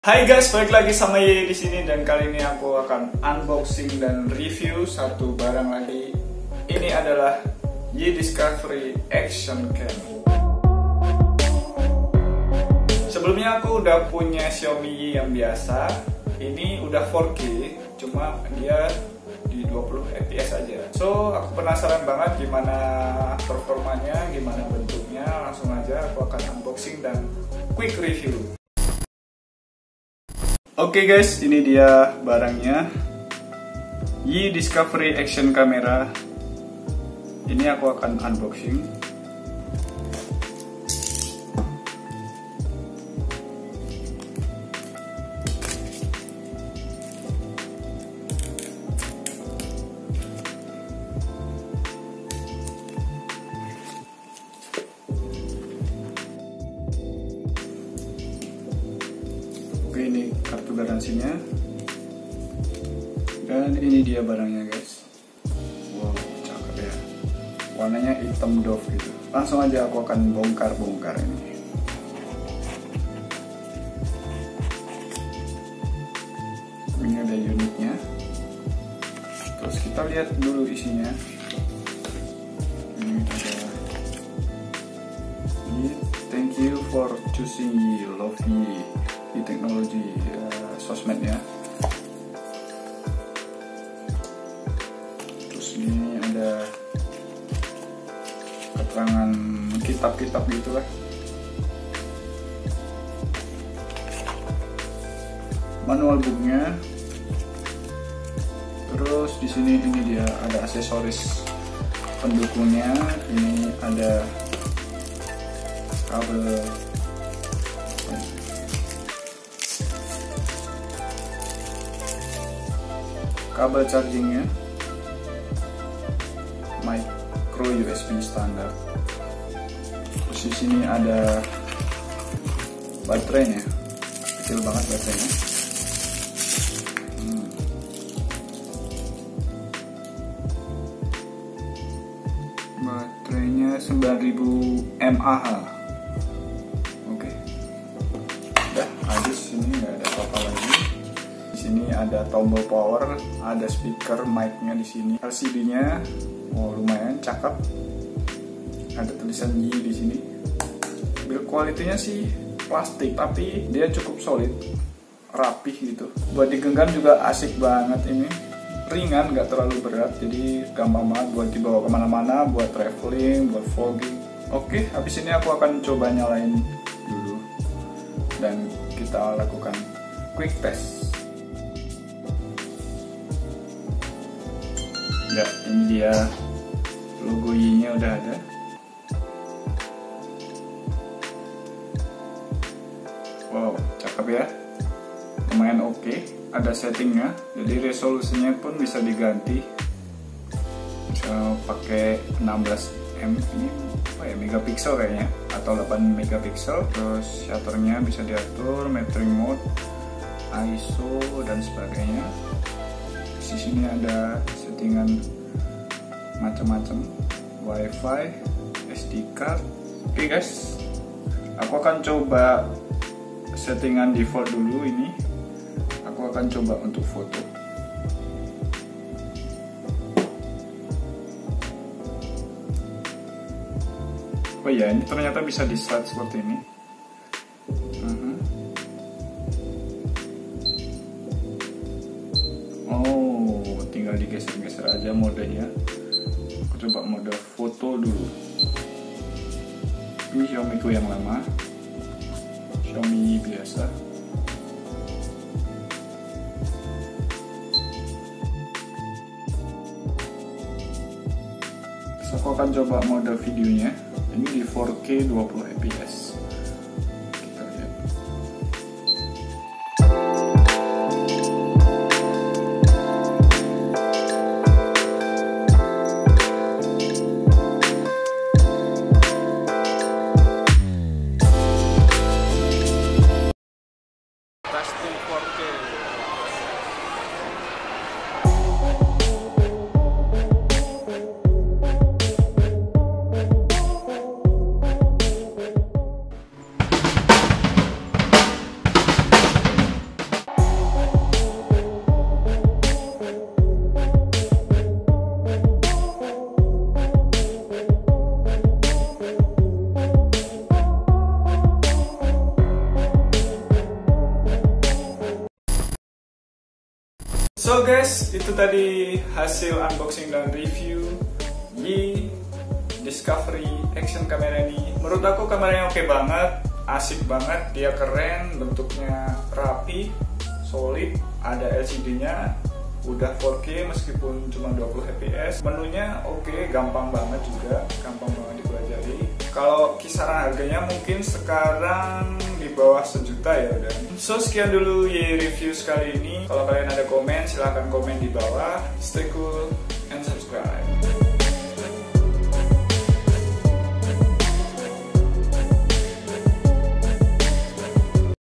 Hai guys, balik lagi sama Ye di sini dan kali ini aku akan unboxing dan review satu barang lagi. Ini adalah Ye Discovery Action Cam. Sebelumnya aku udah punya Xiaomi Ye yang biasa. Ini udah 4K, cuma dia di 20 fps aja. So, aku penasaran banget gimana performanya, gimana bentuknya. Langsung aja aku akan unboxing dan quick review. Oke guys, ini dia barangnya, Ye Discovery Action Camera. Ini aku akan unboxing. Oke, ini kartu garansinya, dan ini dia barangnya guys. Wow, cakep ya, warnanya hitam doff gitu. Langsung aja aku akan bongkar ini. Ini ada unitnya, terus kita lihat dulu isinya. Ini ada thank you for choosing Ye, love Ye di teknologi sosmednya. Terus ini ada keterangan kitab-kitab gitulah. Manual booknya. Terus di sini ini dia ada aksesoris pendukungnya. Ini ada kabel chargingnya, micro USB standar. Terus di sini ada baterainya, kecil banget baterainya. Baterainya 9000 mAh. Oke, udah habis. Ini nggak ada apa-apa lagi. Di sini ada tombol power, ada speaker, mic-nya di sini. LCD-nya, oh lumayan cakep. Ada tulisan Ye di sini. Build quality-nya sih plastik, tapi dia cukup solid, rapih gitu. Buat digenggam juga asik banget ini. Ringan, nggak terlalu berat, jadi gampang banget buat dibawa kemana-mana, buat traveling, buat vlogging. Oke, habis ini aku akan coba nyalain dulu dan kita lakukan quick test. Ya, ini dia logo Ye-nya udah ada. Wow, cakep ya. Lumayan oke. Ada settingnya, jadi resolusinya pun bisa diganti. Bisa pakai 16 ini apa ya, megapiksel kayaknya, atau 8 megapiksel. Terus shutternya bisa diatur, metering mode, ISO dan sebagainya. Di sini ada settingan macam-macam, WiFi, SD card. Oke guys, aku akan coba settingan default dulu ini. Aku akan coba untuk foto. Oh ya, ini ternyata bisa di slide seperti ini. Oh, tinggal digeser-geser aja modenya. Aku coba mode foto dulu. Ini Xiaomi ku yang lama, Xiaomi biasa. Terus aku akan coba mode videonya. Ini di 4K 20 fps. Kita lihat. Testing 4K. So guys, itu tadi hasil unboxing dan review di Discovery Action kamera ini. Menurut aku kameranya oke banget, asik banget, dia keren, bentuknya rapi, solid, ada LCD-nya, udah 4K meskipun cuma 20 fps. Menunya oke, gampang banget juga, gampang banget dipelajari. Kalau kisaran harganya mungkin sekarang di bawah 1 juta ya udah. So sekian dulu review kali ini. Kalau kalian ada komen silahkan komen di bawah. Stay cool and subscribe.